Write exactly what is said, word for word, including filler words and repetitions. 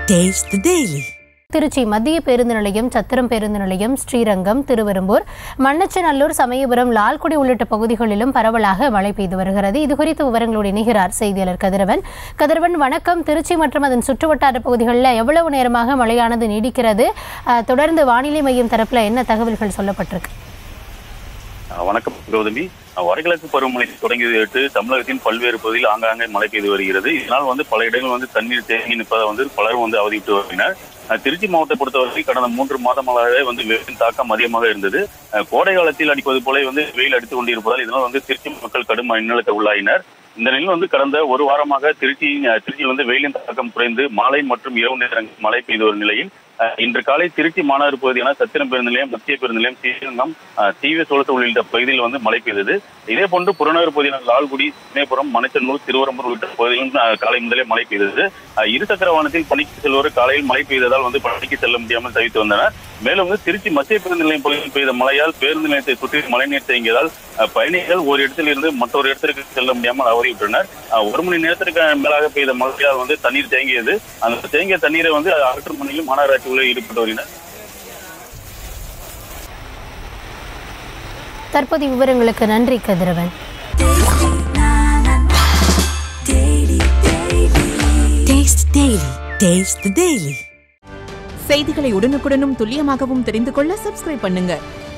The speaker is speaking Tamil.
Taste the Daily. திருச்சி மத்திய பேருந்து நிலையம், சத்திரம் பேருந்து நிலையம், ஸ்ரீரங்கம், திருவெரும்பூர், மண்ணச்சநல்லூர், சமயபுரம், லால்குடி உள்ளிட்ட பகுதிகளிலும் பரவலாக மழை பெய்து வருகிறது. இதுகுறித்து விவரங்களோடு இணைகிறார் செய்தியாளர் கதிரவன். கதிரவன், வணக்கம். திருச்சி மற்றும் அதன் சுற்றுவட்டார பகுதிகளில் எவ்வளவு நேரமாக மழையானது நீடிக்கிறது? தொடர்ந்து வானிலை மையம் தரப்புல என்ன தகவல்கள் சொல்லப்பட்டிருக்கு? வணக்கம் கௌதமி. வடகிழக்கு பருவமழை தொடங்கியதையடுத்து தமிழகத்தின் பல்வேறு பகுதியில் ஆங்காங்கே மழை பெய்து வருகிறது. இதனால் வந்து பல இடங்கள் வந்து தண்ணீர் தேங்கி நிற்பதை வந்து பலரும் வந்து அவதிவிட்டு வருகின்றனர். திருச்சி மாவட்டத்தை பொறுத்தவரை கடந்த மூன்று மாதங்களாகவே வந்து வெயிலின் தாக்கம் அதிகமாக இருந்தது. கோடை காலத்தில் அடிப்பது போல வந்து வெயில் அடித்துக் கொண்டிருப்பதால் இதனால் வந்து திருச்சி மக்கள் கடும் இன்னலுக்கு உள்ளாயினர். இந்த நிலையில் வந்து கடந்த ஒரு வாரமாக திருச்சி திருச்சியில் வந்து வெயிலின் தாக்கம் குறைந்து மாலை மற்றும் இரவு நேரங்களில் மழை பெய்து வரும் நிலையில் இன்று காலை திருச்சி மாநகர பகுதியான சத்திரம் பேருந்து நிலையம், மத்திய பேருந்து நிலையம், ஸ்ரீரங்கம், தீவிர சோளத்து உள்ளிட்ட பகுதியில் வந்து மழை பெய்தது. இதே போன்று புறநகர் பகுதியான லால்குடி, சமயபுரம், மணச்சநல்லூர், திருவெரும்பூர் உள்ளிட்ட பகுதிகளும் காலை முதலே மழை பெய்தது. இருசக்கர வாகனத்தில் பணிக்கு செல்வோர் காலையில் மழை பெய்ததால் வந்து பணிக்கு செல்ல முடியாமல் தவித்து வந்தனர். மேலும் வந்து திருச்சி மத்திய பேருந்து நிலையம் பகுதியில் பெய்த மழையால் பேருந்து நிலையத்தை சுற்றி மழைநீர் தேங்கியதால் பயணிகள் ஒரு இடத்தில் இருந்து மற்றொரு இடத்திற்கு செல்ல முடியாமல் அவதிவிட்டனர். ஒரு மணி நேரத்திற்கு மேலாக பெய்த மழையால் வந்து தண்ணீர் தேங்கியது. அந்த தேங்கிய தண்ணீரை வந்து அகற்றும் பணியில் மாநகராட்சி ஈடுபட்டு வருகின்றனர். தற்போது விவரங்களுக்கு நன்றி கதிரவன். Taste the Daily. செய்திகளை உடனுக்குடனும் துல்லியமாகவும் தெரிந்து கொள்ள சப்ஸ்கிரைப் பண்ணுங்க.